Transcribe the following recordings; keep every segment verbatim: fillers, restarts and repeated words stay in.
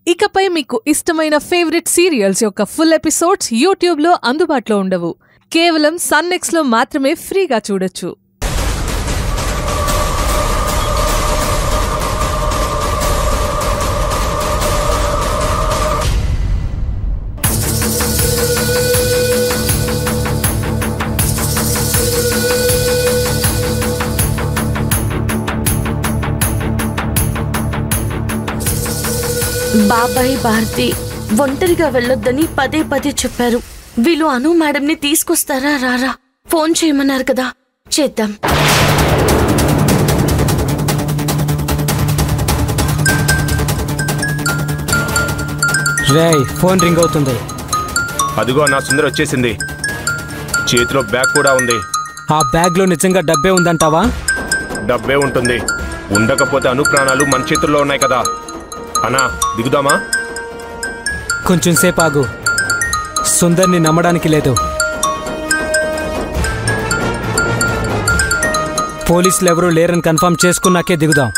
ఇకపై మీకు ఇష్టమైన ఫేవరెట్ సీరియల్స్ యొక్క ఫుల్ ఎపిసోడ్స్ యూట్యూబ్లో అందుబాటులో ఉండవు. కేవలం సన్ నెక్స్ట్లో మాత్రమే ఫ్రీగా చూడొచ్చు. బాబాయ్ భారతి ఒంటరిగా వెళ్ళొద్దని పదే పదే చెప్పారు. వీళ్ళు అను మేడంని తీసుకొస్తారా రారా? ఫోన్ చేయమన్నారు కదా, చేద్దాం. రేయ్, ఫోన్ రింగ్ అవుతుంది. అదిగో నా సుందరి వచ్చేసింది. చేతిలో బ్యాగ్ కూడా ఉంది. ఆ బ్యాగ్ లో నిజంగా డబ్బే ఉందంటావా? డబ్బే ఉంటుంది. ఉండకపోతే అను ప్రాణాలు మన చేతుల్లో ఉన్నాయి కదా. అన్నా, దిగుదామా? కొంచెం సేపు ఆగు. సుందర్ని నమ్మడానికి లేదు. పోలీసులు ఎవరూ లేరని కన్ఫర్మ్ చేసుకున్నాకే దిగుదాం.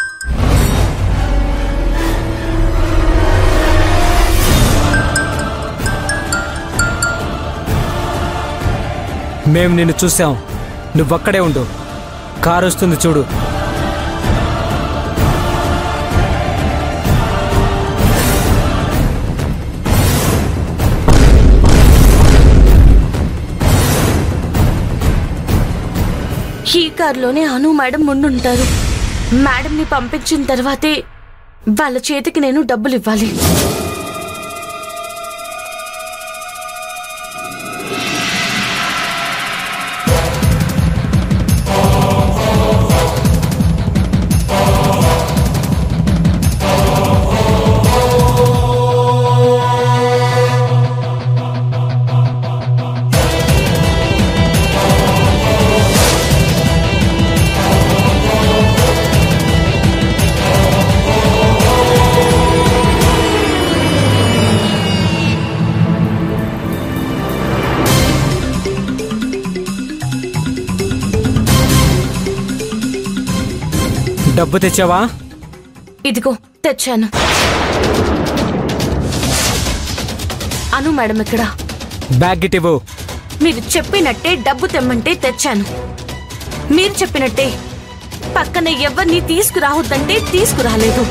మేము నిన్ను చూసాం. నువ్వక్కడే ఉండు. కారు వస్తుంది చూడు. ఈ కారులోనే అను మేడం ముందుంటారు. మేడంని పంపించిన తర్వాతే వాళ్ళ చేతికి నేను డబ్బులు ఇవ్వాలి. డబ్బు తెచ్చావా? ఇదిగో తెచ్చాను. అను మేడం ఎక్కడా? బ్యాగ్ గిటివ్వు. మీరు చెప్పినట్టే డబ్బు తెమ్మంటే తెచ్చాను. మీరు చెప్పినట్టే పక్కన ఎవరిని తీసుకురావద్దంటే తీసుకురాలేదు.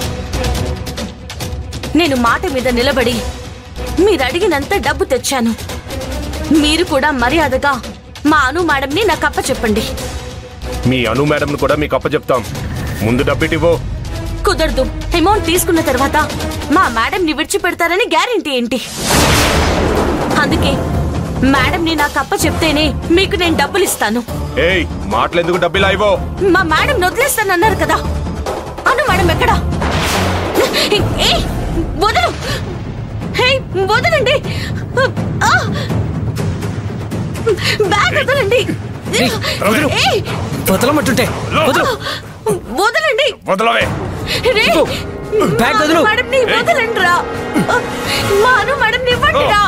నేను మాట మీద నిలబడి మీరు అడిగినంత డబ్బు తెచ్చాను. మీరు కూడా మర్యాదగా మా అను మేడంని నాకు అప్ప చెప్పండి. మీ అను మేడంను కూడా మీకు అప్ప చెప్తాం. ముందు డబ్బిటివో. కుదరదు. అమౌంట్ తీసుకున్న తర్వాత మా మేడంని విడిచిపెడతారని గ్యారెంటీ ఏంటి? అందుకే మేడంని నాకు అప్ప చెప్తేనే మీకు నేను డబ్బులు ఇస్తాను. ఏయ్, మాటలెందుకు డబ్బులా ఇవ్వో? మా మేడం వదిలేస్తానన్నారు కదా. అను మేడం ఎక్కడా? ఏయ్, వదలు. ఏయ్, వదలండి. బ్యాగ్ వదలండి. ఏయ్, వదలమంటుంటే వదలండి. వదలవే. బ్యాగ్ వదలు. మేడంని వదలండి రా. మా అను మేడంని ఇవ్వండి రా.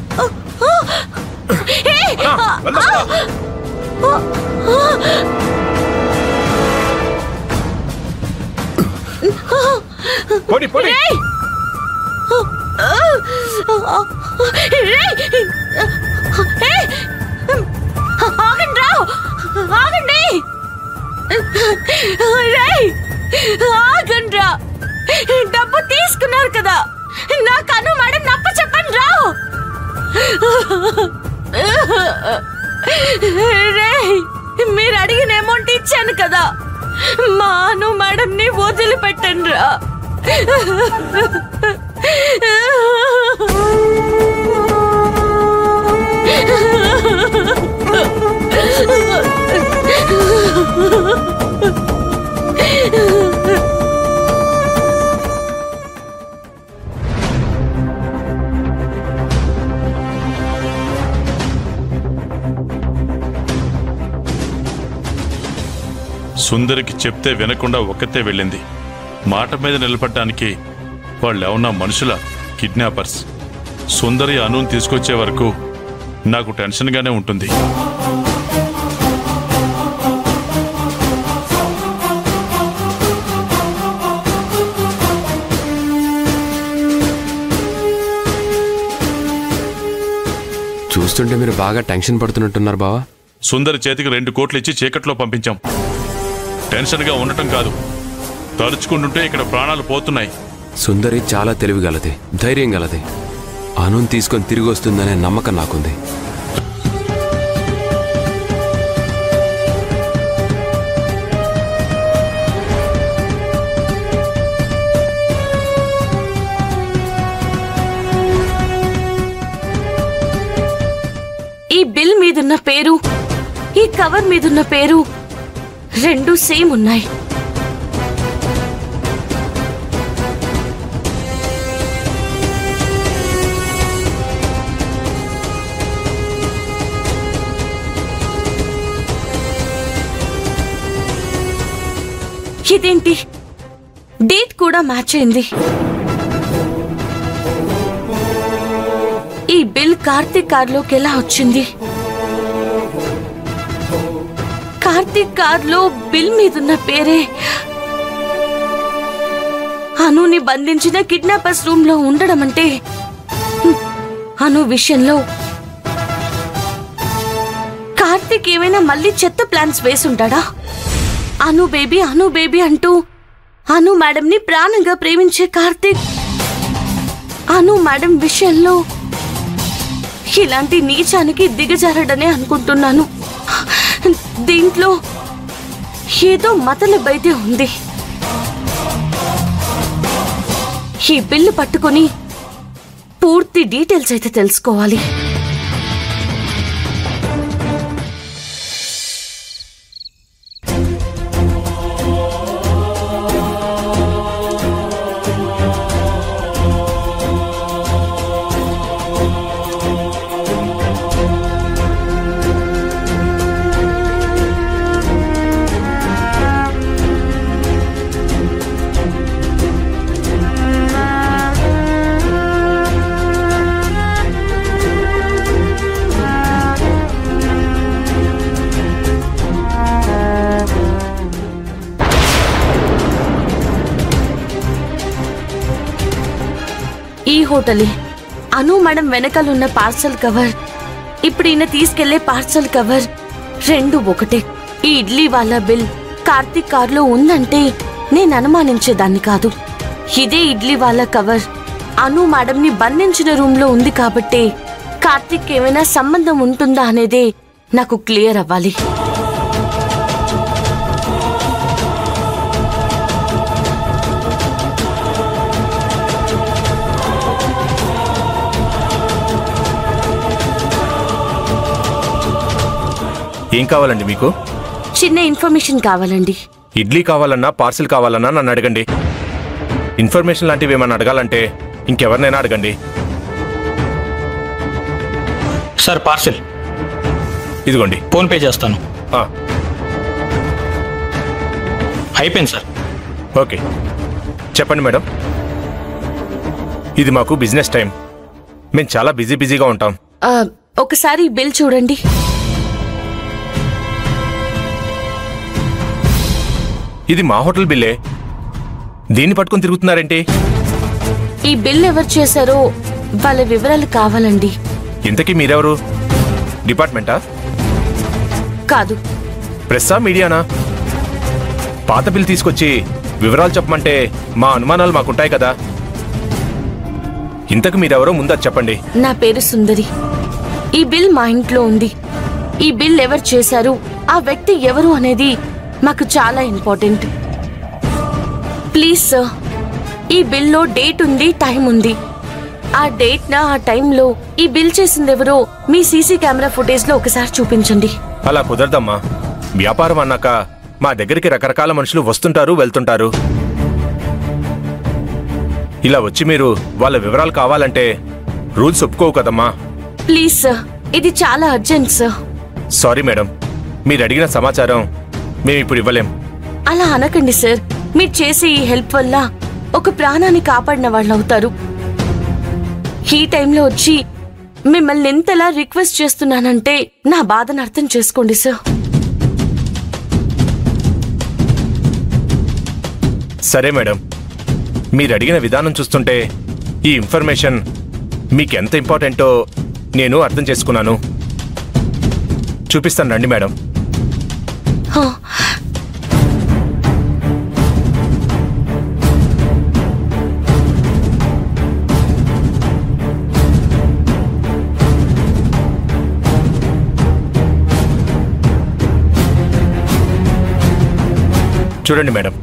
పోనీ పోనీ. ఆగండి రా, ఆగండి. ఆగండి రా. డబ్బు తీసుకున్నారు కదా, నాకు అను మేడం నప్ప చెప్పండి రా. మీరు అడిగిన అమౌంట్ ఇచ్చాను కదా, మా అను మేడంని వదిలిపెట్టండి రా. సుందరికి చెప్తే వినకుండా ఒక్కతే వెళ్ళింది. మాట మీద నిలబడటానికి వాళ్ళేమన్నా మనుషుల? కిడ్నాపర్స్. సుందరి అనుని తీసుకొచ్చే వరకు నాకు టెన్షన్గానే ఉంటుంది. చూస్తుంటే మీరు బాగా టెన్షన్ పడుతున్నట్టున్నారు బావా. సుందరి చేతికి రెండు కోట్లు ఇచ్చి చీకట్లో పంపించాం. టెన్షన్గా ఉండటం కాదు, తలుచుకుంటుంటే ఇక్కడ ప్రాణాలు పోతున్నాయి. సుందరి చాలా తెలివిగలది, ధైర్యం గలది. అనుని తీసుకొని తిరిగి వస్తుందనే నమ్మకం నాకుంది. ఈ బిల్ మీదున్న పేరు, ఈ కవర్ మీదున్న పేరు రెండు సేమ్ ఉన్నాయి. ఇదేంటి, డేట్ కూడా మ్యాచ్ అయింది. ఈ బిల్ కార్తీక్ కార్లోకి ఎలా వచ్చింది? కార్తీక్ కార్లో బిల్ మీదున్న పేరే అనుని బంధించిన కిడ్నాపర్స్ రూమ్ లో ఉండడం అంటే అను విషయంలో కార్తీక్ ఏమైనా మళ్ళీ చెత్త ప్లాన్స్ వేసుంటాడా? అను బేబీ అను బేబీ అంటూ అను మేడం ని ప్రాణంగా ప్రేమించే కార్తీక్ అను మేడం విషయంలో ఇలాంటి నీచానికి దిగజారడనే అనుకుంటున్నాను. దీంట్లో ఏదో మతలబైతే ఉంది. ఈ బిల్లు పట్టుకొని పూర్తి డీటెయిల్స్ అయితే తెలుసుకోవాలి. ఈ హోటలే అను మేడం వెనకాలన్న పార్సల్ కవర్, ఇప్పుడు ఈయన తీసుకెళ్లే పార్సల్ కవర్ రెండు ఒకటే. ఈ ఇడ్లీ వాళ్ళ బిల్ కార్తీక్ కార్లో ఉందంటే నేను అనుమానించేదాన్ని కాదు. ఇదే ఇడ్లీ వాళ్ళ కవర్ అను మేడం ని బంధించిన రూమ్ లో ఉంది కాబట్టి కార్తీక్ ఏమైనా సంబంధం ఉంటుందా అనేదే నాకు క్లియర్ అవ్వాలి. ఏం కావాలండి మీకు? చిన్న ఇన్ఫర్మేషన్ కావాలండి. ఇడ్లీ కావాలన్నా పార్సిల్ కావాలన్నా నన్ను అడగండి. ఇన్ఫర్మేషన్ లాంటివి ఏమన్నా అడగాలంటే ఇంకెవరినైనా అడగండి. సార్ పార్సిల్ ఇదిగోండి, ఫోన్ పే చేస్తాను. ఆ, అయిపోయింది సార్. ఓకే, చెప్పండి మేడం. ఇది మాకు బిజినెస్ టైం, మేము చాలా బిజీ బిజీగా ఉంటాం. ఆ, ఒకసారి బిల్ చూడండి. ఇది మా హోటల్ బిల్లే, దీన్ని పట్టుకొని తిరుగుతున్నారేంటి? ఈ బిల్ ఎవరు చేశారో వాళ్ళ వివరాలు కావాలండి. ఇంతకీ మీరెవరు? డిపార్ట్మెంటా? కాదు. ప్రెస్సా, మీడియానా? పాత బిల్ తీసుకొచ్చి వివరాలు చెప్పమంటే మా అనుమానాలు మాకుంటాయి కదా. ఇంతకు మీరెవరో ముందు అది చెప్పండి. నా పేరు సుందరి. ఈ బిల్ మా ఇంట్లో ఉంది. ఈ బిల్ ఎవరు చేశారు, ఆ వ్యక్తి ఎవరు అనేది మాకు చాలా ఇంపార్టెంట్. ప్లీజ్ సార్, ఈ బిల్లో డేట్ ఉంది, టైం ఉంది. ఆ డేట్ నా ఆ టైంలో ఈ బిల్ చేసింది ఎవరో మీ సీసీ కెమెరా ఫుటేజ్ లో ఒకసారి చూపించండి. అలా కుదరదమ్మా. వ్యాపారం అన్నాక మా దగ్గరికి రకరకాల మనుషులు వస్తుంటారు, వెళ్తుంటారు. ఇలా వచ్చి మీరు వాళ్ళ వివరాలు కావాలంటే రూల్స్ ఒప్పుకోవు కదమ్మా. ప్లీజ్ సార్, ఇది చాలా అర్జెంట్ సార్. సారీ మేడం, మీరు అడిగిన సమాచారం మేము ఇప్పుడు ఇవ్వలేం. అలా అనకండి సార్. మీరు చేసే ఈ హెల్ప్ వల్ల ఒక ప్రాణాన్ని కాపాడిన వాళ్ళు అవుతారు. ఈ టైంలో వచ్చి మిమ్మల్ని ఎంతలా రిక్వెస్ట్ చేస్తున్నానంటే నా బాధను అర్థం చేసుకోండి సార్. సరే మేడం, మీరు అడిగిన విధానం చూస్తుంటే ఈ ఇన్ఫర్మేషన్ మీకెంత ఇంపార్టెంటో నేను అర్థం చేసుకున్నాను. చూపిస్తాను రండి మేడం. చూడండి మేడం.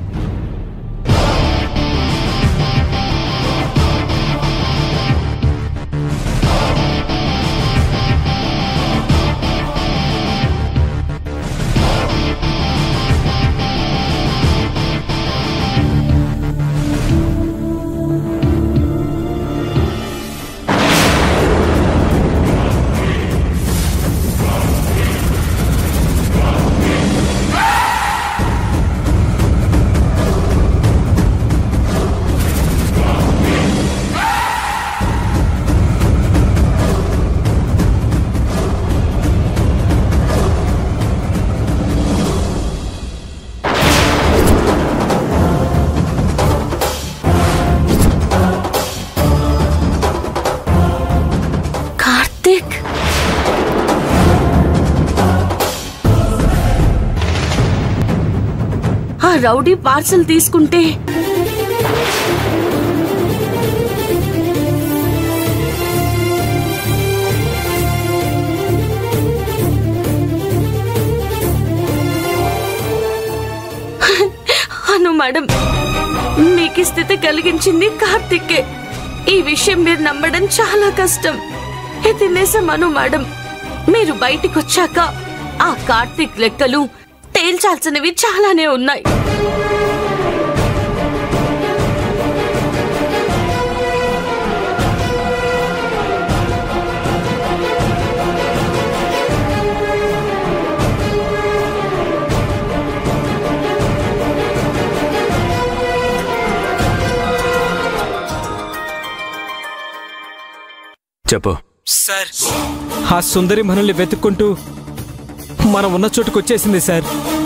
ఆ రౌడీ పార్సల్ తీసుకుంటే అను మేడం, మీకు స్థితి కలిగించింది కార్తికే. ఈ విషయం మీరు నమ్మడం చాలా కష్టం. ఇది నిజం అను మేడం. మీరు బయటికి వచ్చాక ఆ కార్తిక్ లెక్కలు తేల్చాల్సినవి చాలానే ఉన్నాయి. చెప్పు సార్. ఆ సుందరి మనల్ని వెతుక్కుంటూ మనం ఉన్న చోటుకు వచ్చేసింది సార్.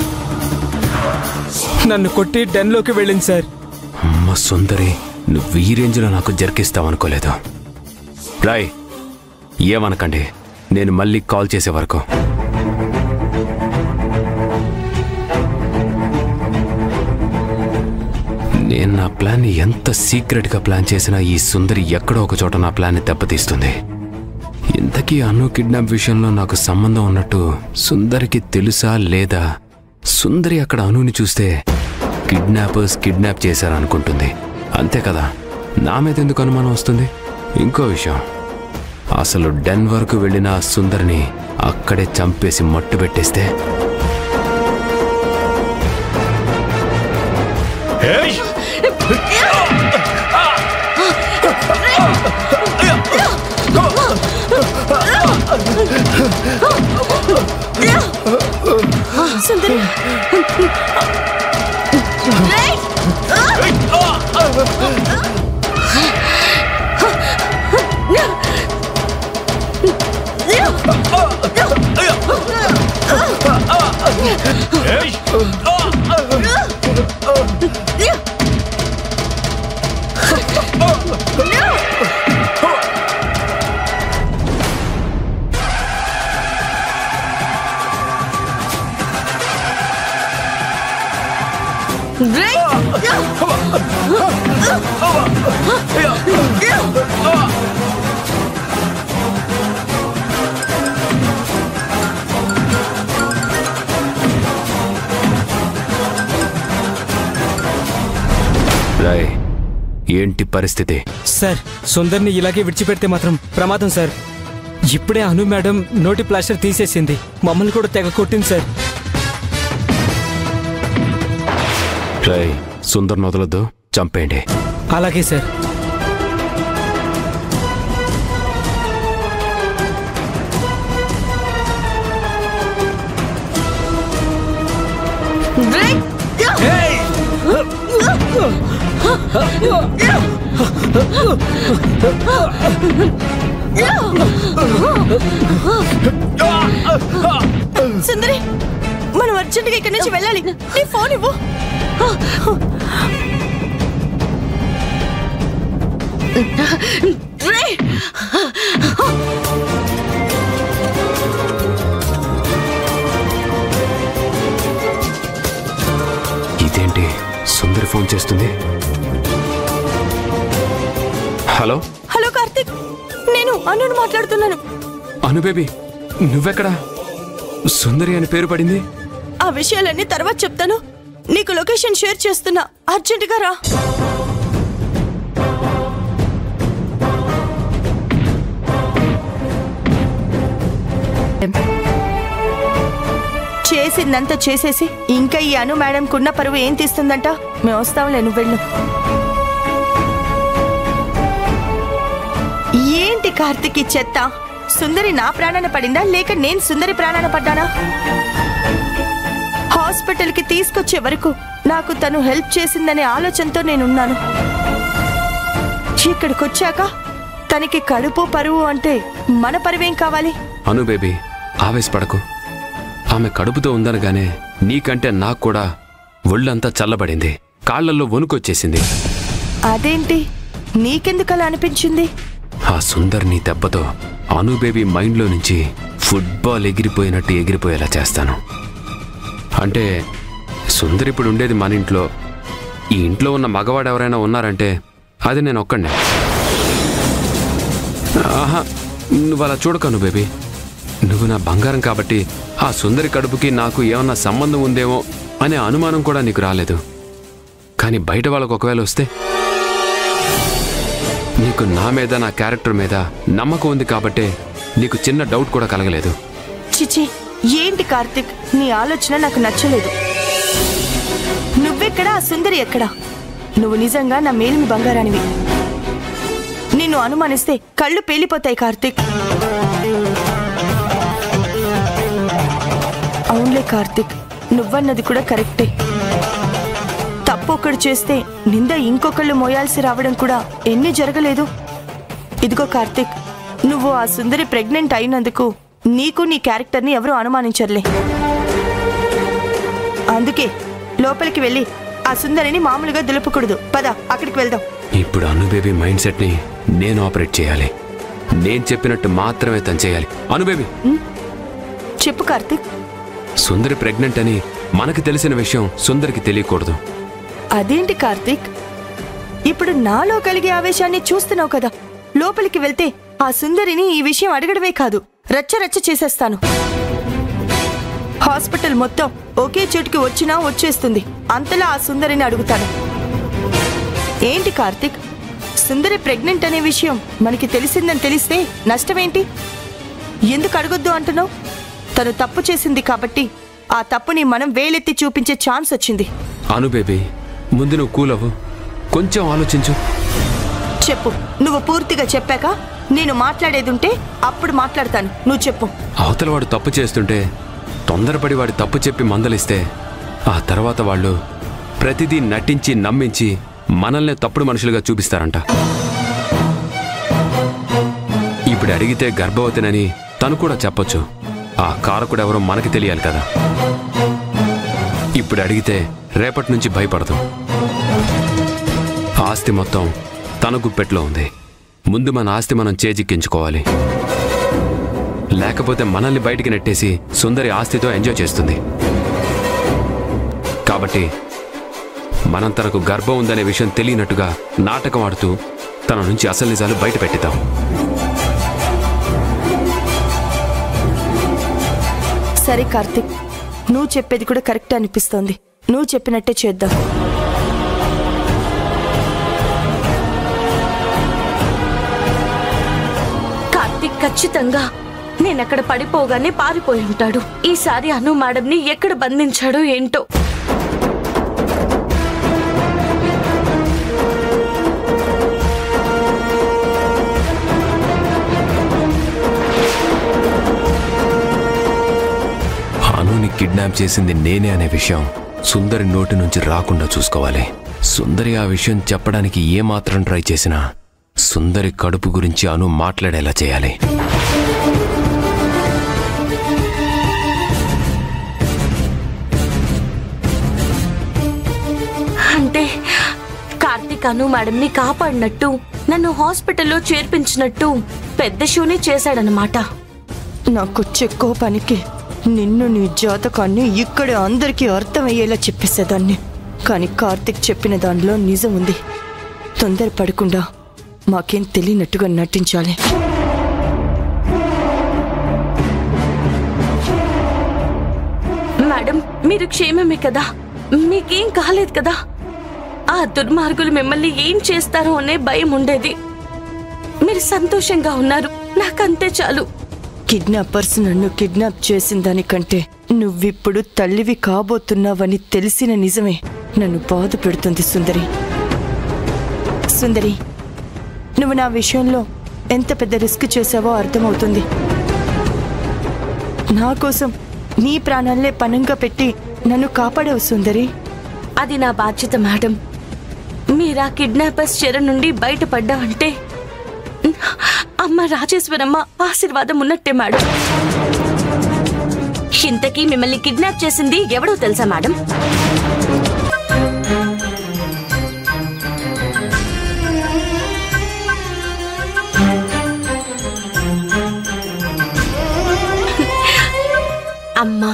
నన్ను కొట్టి డెన్లోకి వెళ్ళింది సార్. అమ్మ సుందరి, నువ్వు ఈ రేంజ్లో నాకు జరికిస్తావనుకోలేదు. రాయ్, ఏమనకండి, నేను మళ్ళీ కాల్ చేసే వరకు. నేను నా ప్లాన్ని ఎంత సీక్రెట్గా ప్లాన్ చేసినా ఈ సుందరి ఎక్కడో ఒక చోట నా ప్లాన్ని దెబ్బతీస్తుంది. ఇంతకీ అను కిడ్నాప్ విషయంలో నాకు సంబంధం ఉన్నట్టు సుందరికి తెలుసా లేదా? సుందరి అక్కడ అనుని చూస్తే కిడ్నాపర్స్ కిడ్నాప్ చేశారనుకుంటుంది, అంతే కదా? నా మీద ఎందుకు అనుమానం వస్తుంది? ఇంకో విషయం, అసలు డెన్ వరకు వెళ్ళిన ఆ సుందరిని అక్కడే చంపేసి మట్టు పెట్టేస్తే సుందరి, రాయ్, ఏంటి పరిస్థితి? సార్, సుందర్ని ఇలాగే విడిచిపెడితే మాత్రం ప్రమాదం సార్. ఇప్పుడే అను మేడం నోటి ప్లాస్టర్ తీసేసింది, మమ్మల్ని కూడా తెగ కొట్టింది సార్. రాయ్, సుందర్ని వదలొద్దు, చంపేయండి. అలాగే సార్. సుందరి, మనం అర్జెంటుగా ఇక్కడి నుంచి వెళ్ళాలి. నీ ఫోన్ ఇవ్వు. రే ఫోన్ చేస్తుంది. హలో హలో కార్తిక్, నేను అనుని మాట్లాడుతున్నాను. అను బేబీ, నువ్వెక్కడా? సుందరి అని పేరు పడింది. ఆ విషయాలన్నీ తర్వాత చెప్తాను. నీకు లొకేషన్ షేర్ చేస్తున్నా, అర్జెంటుగా రా. చేసిందంతా చేసేసి ఇంకా ఈ అను మేడంకున్న పరువు ఏం తీస్తుందంట? మేము వస్తాంలే, నువ్వు వెళ్ళు. ఏంటి కార్తిక్ ఈ చెత్త? సుందరి నా ప్రాణాన పడిందా లేక నేను సుందరి ప్రాణాన పడ్డానా? హాస్పిటల్కి తీసుకొచ్చే వరకు నాకు తను హెల్ప్ చేసిందనే ఆలోచనతో నేనున్నాను. ఇక్కడికి వచ్చాక తనకి కడుపు పరువు అంటే మన పరువేం కావాలి? అను బేబీ, ఆవేశపడకు. ఆమె కడుపుతో ఉందనగానే నీకంటే నాకు కూడా ఒళ్ళంతా చల్లబడింది, కాళ్లల్లో వణుకొచ్చేసింది. అదేంటి, నీకెందుకలా అనిపించింది? ఆ సుందర్ని దెబ్బతో అను బేబీ మైండ్లో నుంచి ఫుట్బాల్ ఎగిరిపోయినట్టు ఎగిరిపోయేలా చేస్తాను. అంటే సుందర్ ఇప్పుడు ఉండేది మన ఇంట్లో. ఈ ఇంట్లో ఉన్న మగవాడు ఎవరైనా ఉన్నారంటే అది నేను ఒక్కడే. ఆహా, నువ్వు అలా చూడకను బేబీ. నువ్వు నా బంగారం కాబట్టి ఆ సుందరి కడుపుకి నాకు ఏమన్నా సంబంధం ఉందేమో అనే అనుమానం కూడా నీకు రాలేదు. కానీ బయట వాళ్ళకు ఒకవేళ వస్తే? నీకు నా మీద, నా క్యారెక్టర్ మీద నమ్మకం ఉంది కాబట్టే నీకు చిన్న డౌట్ కూడా కలగలేదు. చిచి, ఏంటి కార్తిక్, నీ ఆలోచన నాకు నచ్చలేదు. నువ్వెక్కడా, ఆ సుందరి ఎక్కడా? నువ్వు నిజంగా నా మేలిమి బంగారానివి. నిన్ను అనుమానిస్తే కళ్ళు పేలిపోతాయి కార్తిక్. అవునులే కార్తిక్, నువ్వన్నది కూడా కరెక్టే. తప్పు ఒకడు చేస్తే నింద ఇంకొకళ్ళు మోయాల్సి రావడం కూడా ఎన్ని జరగలేదు. ఇదిగో కార్తిక్, నువ్వు ఆ సుందరి ప్రెగ్నెంట్ అయినందుకు నీకు నీ క్యారెక్టర్ని ఎవరూ అనుమానించర్లే. అందుకే లోపలికి వెళ్ళి ఆ సుందరిని మామూలుగా దులుపకూడదు. పద, అక్కడికి వెళ్దాం. ఇప్పుడు అను బేబీ మైండ్ సెట్ ని నేను ఆపరేట్ చేయాలి. నేను చెప్పినట్టు మాత్రమే తను చేయాలి. అను బేబీ, చెప్పు కార్తిక్. సుందరి ప్రెగ్నెంట్ అని మనకు తెలిసిన విషయం సుందరికి తెలియకూడదు. అదేంటి కార్తిక్, ఇప్పుడు నాలో కలిగే ఆవేశాన్ని చూస్తున్నావు కదా. లోపలికి వెళ్తే ఆ సుందరిని ఈ విషయం అడగడమే కాదు, రచ్చ రచ్చ చేసేస్తాను. హాస్పిటల్ మొత్తం ఒకే చోటుకి వచ్చినా వచ్చేస్తుంది. అంతలా ఆ సుందరిని అడుగుతాను. ఏంటి కార్తిక్, సుందరి ప్రెగ్నెంట్ అనే విషయం మనకి తెలిసిందని తెలిస్తే నష్టమేంటి? ఎందుకు అడగొద్దు అంటున్నావు? తను తప్పు చేసింది కాబట్టి ఆ తప్పుని మనం వేలెత్తి చూపించే ఛాన్స్ వచ్చింది. అను బేబీ, ముందు నువ్వు కూల్ అవ్వు, కొంచెం ఆలోచించు. చెప్పు. నువ్వు పూర్తిగా చెప్పాక నేను మాట్లాడేదుంటే అప్పుడు మాట్లాడతాను. నువ్వు చెప్పు. అవతల వాడు తప్పు చేస్తుంటే తొందరపడి వాడి తప్పు చెప్పి మందలిస్తే ఆ తర్వాత వాళ్ళు ప్రతిదీ నటించి నమ్మించి మనల్ని తప్పుడు మనుషులుగా చూపిస్తారంట. ఇప్పుడు అడిగితే గర్భవతినని తను కూడా చెప్పొచ్చు. ఆ కారకుడెవరో మనకి తెలియాలి కదా. ఇప్పుడు అడిగితే రేపటి నుంచి భయపడదు. ఆస్తి మొత్తం తన గుప్పెట్లో ఉంది. ముందు మన ఆస్తి మనం చేజిక్కించుకోవాలి. లేకపోతే మనల్ని బయటికి నెట్టేసి సుందరి ఆస్తితో ఎంజాయ్ చేస్తుంది. కాబట్టి మనం తనకు గర్భం ఉందనే విషయం తెలియనట్టుగా నాటకం ఆడుతూ తన నుంచి అసలు నిజాలు బయట పెట్టిద్దాం. సరే కార్తిక్, నువ్వు చెప్పేది కూడా కరెక్ట్ అనిపిస్తోంది. నువ్వు చెప్పినట్టే చేద్దాం. కార్తిక్ ఖచ్చితంగా నేనెక్కడ పడిపోగానే పారిపోయి ఉంటాడు. ఈసారి అను మేడంని ఎక్కడ బంధించాడో ఏంటో. అనుని కిడ్నాప్ చేసింది నేనే అనే విషయం సుందరి నోటి నుంచి రాకుండా చూసుకోవాలి. సుందరి ఆ విషయం చెప్పడానికి ఏమాత్రం ట్రై చేసినా సుందరి కడుపు గురించి అను మాట్లాడేలా చేయాలి. అంటే కార్తిక్ అను మేడంని కాపాడినట్టు, నన్ను హాస్పిటల్లో చేర్పించినట్టు పెద్ద షోనే చేశాడనమాట. నాకొచ్చే కోపానికి నిన్ను, నీ జాతకాన్ని ఇక్కడే అందరికీ అర్థమయ్యేలా చెప్పేసేదాన్ని. కానీ కార్తిక్ చెప్పిన దానిలో నిజం ఉంది. తొందరపడకుండా మాకేం తెలియనట్టుగా నటించాలి. మేడం, మీరు క్షేమమే కదా? మీకేం కాలేదు కదా? ఆ దుర్మార్గులు మిమ్మల్ని ఏం చేస్తారో అనే భయం ఉండేది. మీరు సంతోషంగా ఉన్నారు, నాకంతే చాలు. కిడ్నాపర్స్ నన్ను కిడ్నాప్ చేసిన దానికంటే నువ్విప్పుడు తల్లివి కాబోతున్నావని తెలిసిన నిజమే నన్ను బాధ పెడుతుంది సుందరి. సుందరి, నువ్వు నా విషయంలో ఎంత పెద్ద రిస్క్ చేసావో అర్థమవుతుంది. నా కోసం నీ ప్రాణాలనే పణంగా పెట్టి నన్ను కాపాడావు సుందరి. అది నా బాధ్యత మేడం. మీరా కిడ్నాపర్స్ చెర నుండి బయటపడ్డావంటే అమ్మ రాజేశ్వరమ్మ ఆశీర్వాదం ఉన్నట్టే మేడం. ఇంతకీ మిమ్మల్ని కిడ్నాప్ చేసింది ఎవడో తెలుసా మేడం? అమ్మా.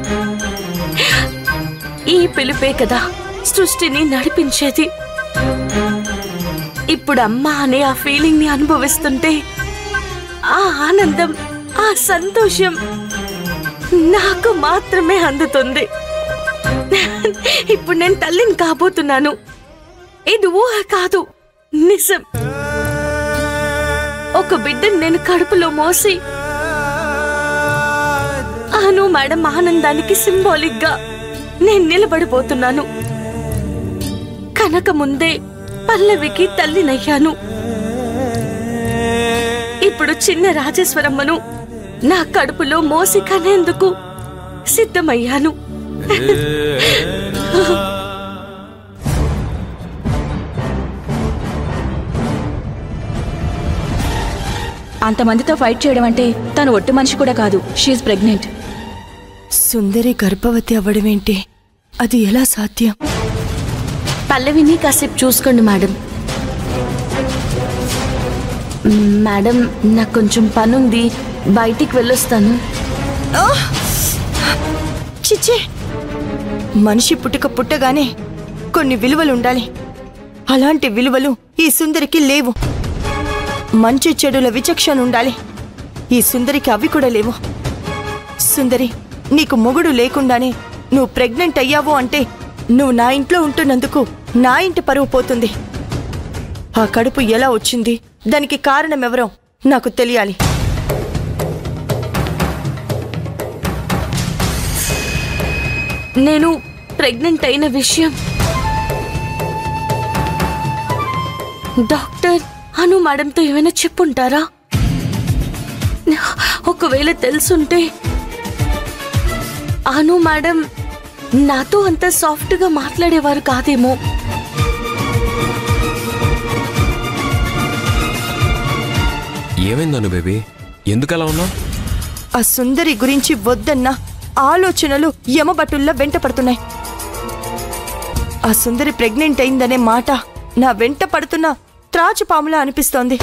ఈ పిలుపే కదా సృష్టిని నడిపించేది. ఇప్పుడు అమ్మ అనే ఆ ఫీలింగ్ ని అనుభవిస్తుంటే ఆ ఆనందం, ఆ సంతోషం నాకు మాత్రమే అందుతుంది. ఇప్పుడు నేను తల్లిని కాబోతున్నాను. ఇది ఊహ కాదు, నిజం. ఒక బిడ్డను నేను కడుపులో మోసి అను మేడం ఆనందానికి సింబాలిక్ గా నేను నిలబడిపోతున్నాను. కనక ముందే పల్లవికి తల్లినయ్యాను. ఇప్పుడు చిన్న రాజేశ్వరమ్మను నా కడుపులో మోసి కనేందుకు సిద్ధమయ్యాను. అంతమందితో ఫైట్ చేయడం అంటే తను ఒట్టి మనిషి కూడా కాదు. She pregnant. సుందరి గర్భవతి అవ్వడమేంటి? అది ఎలా సాధ్యం? పల్లవిని కాసేపు చూసుకోండి మేడం. మేడం, నాకు కొంచెం పనుంది, బయటికి వెళ్ళొస్తాను. చిచ్చే, మనిషి పుట్టుక పుట్టగానే కొన్ని విలువలు ఉండాలి. అలాంటి విలువలు ఈ సుందరికి లేవు. మంచి చెడుల విచక్షణ ఉండాలి. ఈ సుందరికి అవి కూడా లేవు. సుందరి, నీకు మొగుడు లేకుండానే నువ్వు ప్రెగ్నెంట్ అయ్యావు అంటే నువ్వు నా ఇంట్లో ఉంటున్నందుకు నా ఇంటి పరువు పోతుంది. ఆ కడుపు ఎలా వచ్చింది, దానికి కారణం ఎవరో నాకు తెలియాలి. నేను ప్రెగ్నెంట్ అయిన విషయం డాక్టర్ అను మేడంతో ఏమైనా చెప్పుంటారా? ఒకవేళ తెలుసుంటే అను మేడం నాతో అంత సాఫ్ట్గా మాట్లాడేవారు కాదేమో. ఏమైందను బేబీ, ఎందుకలా ఉన్నావు? ఆ సుందరి గురించి వద్దన్న ఆలోచనలు యమబట్టుల్లా వెంట పడుతున్నాయి. ఆ సుందరి ప్రెగ్నెంట్ అయిందనే మాట నా వెంట పడుతున్న త్రాచుపాములా అనిపిస్తోంది.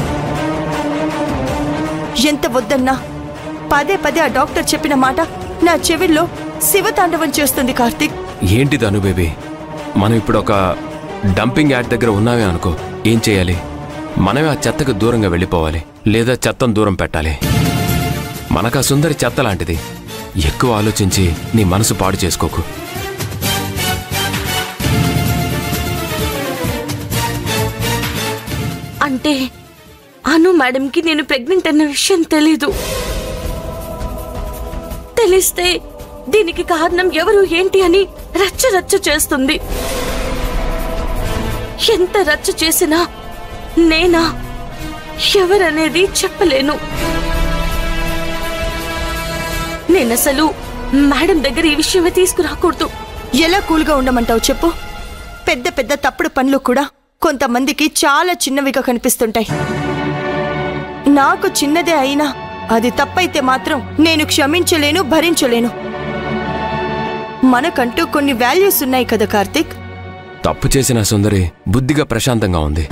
ఎంత వద్దన్నా పదే పదే ఆ డాక్టర్ చెప్పిన మాట నా చెవిల్లో శివతాండవం చేస్తుంది. కార్తీక్, ఏంటిది అను బేబీ? మనం ఇప్పుడు ఒక డంపింగ్ యార్డ్ దగ్గర ఉన్నామే అనుకో, ఏం చేయాలి? మనమే ఆ చెత్తకు దూరంగా వెళ్ళిపోవాలి, లేదా చెత్తను దూరం పెట్టాలి. మనకు ఆ సుందరి చెత్త లాంటిది. ఎక్కువ ఆలోచించి నీ మనసు పాడు చేసుకోకు. అంటే అను మేడంకి నేను ప్రెగ్నెంట్ అన్న విషయం తెలీదు. తెలిస్తే దీనికి కారణం ఎవరు ఏంటి అని రచ్చ రచ్చ చేస్తుంది. ఎంత రచ్చ చేసినా నేనా ఎవరనేది చెప్పలేను. నేనసలు మేడం దగ్గర ఈ విషయమే తీసుకురాకూడదు. ఎలా కూల్గా ఉండమంటావు చెప్పు? పెద్ద పెద్ద తప్పుడు పనులు కూడా కొంతమందికి చాలా చిన్నవిగా కనిపిస్తుంటాయి. నాకు చిన్నదే అయినా అది తప్పైతే మాత్రం నేను క్షమించలేను, భరించలేను. మనకంటూ కొన్ని వాల్యూస్ ఉన్నాయి కదా కార్తీక్. తప్పు చేసిన సుందరి బుద్ధిగా ప్రశాంతంగా ఉంది.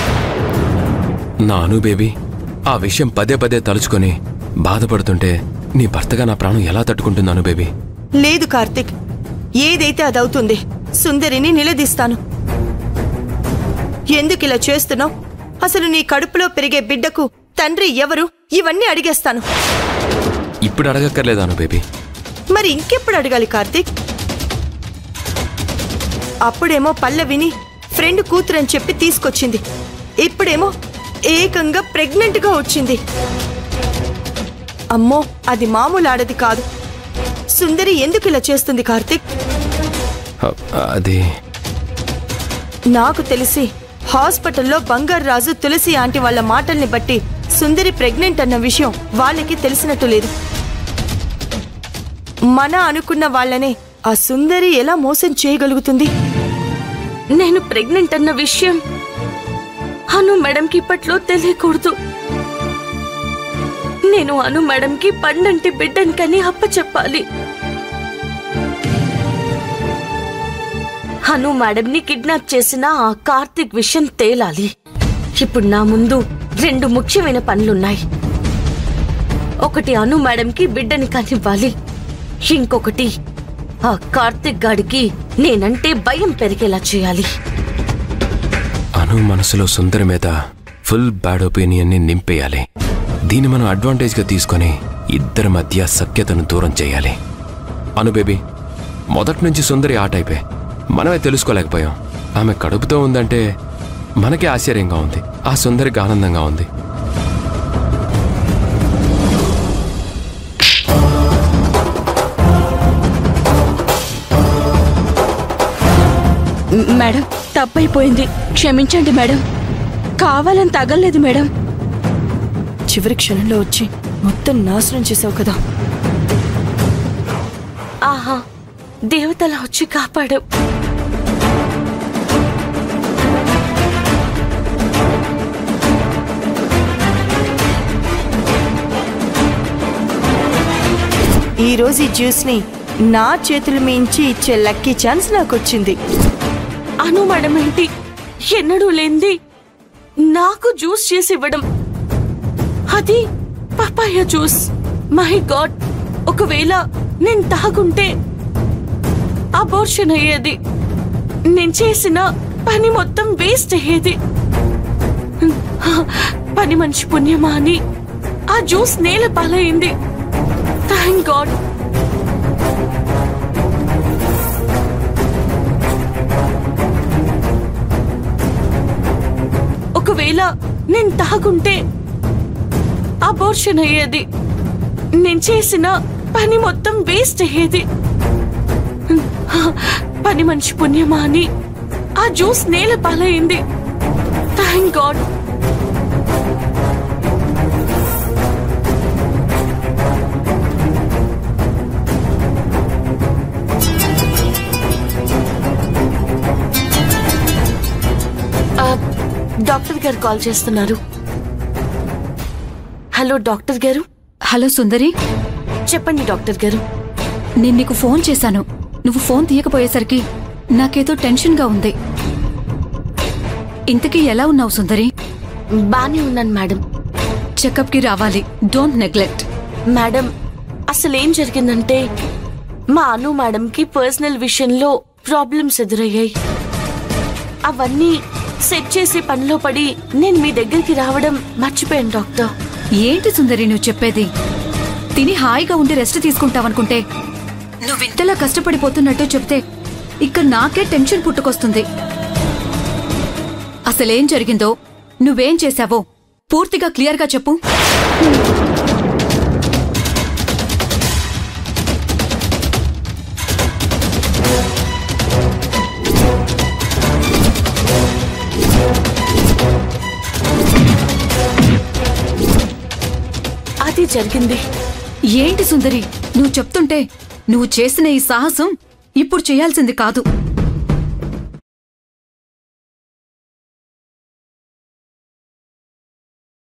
నా అను బేబీ ఆ విషయం పదే పదే తలుచుకొని బాధపడుతుంటే నీ భర్తగా నా ప్రాణం ఎలా తట్టుకుంటుంది అను బేబీ? లేదు కార్తీక్, ఏదైతే అదవుతుంది. సుందరిని నిలదీస్తాను. ఎందుకు ఇలా చేస్తున్నావు, అసలు నీ కడుపులో పెరిగే బిడ్డకు తండ్రి ఎవరు, ఇవన్నీ అడిగేస్తాను. ఇప్పుడు అడగక్కర్లేదు అను బేబీ. మరి ఇంకెప్పుడు అడగాలి కార్తీక్? అప్పుడేమో పల్లవిని ఫ్రెండ్ కూతురని చెప్పి తీసుకొచ్చింది, ఇప్పుడేమో ఏకంగా ప్రెగ్నెంట్ గా వచ్చింది. అమ్మో, అది మామూలు ఆడది కాదు. సుందరి ఎందుకు ఇలా చేస్తుంది కార్తీక్? అది నాకు తెలిసి హాస్పిటల్లో బంగారు రాజు తులసి ఆంటీ వాళ్ళ మాటల్ని బట్టి సుందరి ప్రెగ్నెంట్ అన్న విషయం వాళ్ళకి తెలిసినట్టు లేదు. మన అనుకున్న వాళ్ళనే ఆ సుందరి ఎలా మోసం చేయగలుగుతుంది? నేను ప్రెగ్నెంట్ అన్న విషయం అను మేడంకి ఇప్పట్లో తెలియకూడదు. నేను అను మేడంకి పండంటి బిడ్డని కని అప్పచెప్పాలి. అను మేడంని కిడ్నాప్ చేసిన ఆ కార్తిక్ విషయం తేలాలి. ఇప్పుడు నా ముందు రెండు ముఖ్యమైన పనులున్నాయి. ఒకటి అను మేడంకి బిడ్డని కనివ్వాలి, ఇంకొకటి ఆ కార్తిక్ గాడికి నేనంటే భయం పెరిగేలా చేయాలి. అను మనసులో సుందరి మీద ఫుల్ బ్యాడ్ ఒపీనియన్ని నింపేయాలి. దీన్ని మనం అడ్వాంటేజ్గా తీసుకొని ఇద్దరి మధ్య సఖ్యతను దూరం చేయాలి. అను బేబీ, మొదటి నుంచి సుందరి ఆ టైపే. మనమే తెలుసుకోలేకపోయాం. ఆమె కడుపుతో ఉందంటే మనకే ఆశ్చర్యంగా ఉంది, ఆ సుందరికి ఆనందంగా ఉంది. మేడం, తప్పైపోయింది, క్షమించండి మేడం. కావాలని తగలేదు మేడం. చివరి క్షణంలో వచ్చి మొత్తం నాశనం చేసావు కదా. ఆహా, దేవతలా వచ్చి కాపాడావు. ఈ రోజు ఈ జ్యూస్ ని నా చేతుల మించి ఇచ్చే లక్కీ ఛాన్స్ నాకు వచ్చింది. అను మేడం ఏంటి ఎన్నడూ లేంది నాకు జ్యూస్ చేసి ఇవ్వడం, అది పపాయ జ్యూస్. మై గాడ్, ఒకవేళ నేను తాగుంటే అబార్షన్ అయ్యేది. నేను చేసిన పని మొత్తం వేస్ట్ అయ్యేది. పని మనిషి పుణ్యమా అని ఆ జ్యూస్ నేల పాలైంది. Thank God. ఒకవేళ నేను తాగుంటే అబార్షన్ అయ్యేది. నేను చేసిన పని మొత్తం వేస్ట్ అయ్యేది. పని మనిషి పుణ్యమా అని ఆ జ్యూస్ నేల పాలైంది. Thank God. డాక్టర్ గారు కాల్ చేస్తున్నారు. హలో డాక్టర్ గారు. హలో సుందరి, చెప్పండి డాక్టర్ గారు. నేను నీకు ఫోన్ చేశాను, నువ్వు ఫోన్ తీయకపోయేసరికి నాకేదో టెన్షన్గా ఉంది. ఇంతకీ ఎలా ఉన్నావు సుందరి? బానే ఉన్నాను మేడం. చెకప్కి రావాలి, డోంట్ నెగ్లెక్ట్. మేడం, అసలేం జరిగిందంటే మా అను మేడంకి పర్సనల్ విషయంలో ప్రాబ్లమ్స్ ఎదురయ్యాయి. అవన్నీ సెట్ చేసే పనిలో పడి నేను మీ దగ్గరికి రావడం మర్చిపోయాను డాక్టర్. ఏంటి సుందరి నువ్వు చెప్పేది? తిని హాయిగా ఉండి రెస్ట్ తీసుకుంటావనుకుంటే నువ్వింతలా కష్టపడిపోతున్నట్టు చెప్తే ఇక నాకే టెన్షన్ పుట్టుకొస్తుంది. అసలేం జరిగిందో, నువ్వేం చేశావో పూర్తిగా క్లియర్గా చెప్పు. అది జరిగింది. ఏంటి సుందరి నువ్వు చెప్తుంటే? నువ్వు చేసిన ఈ సాహసం ఇప్పుడు చేయాల్సింది కాదు.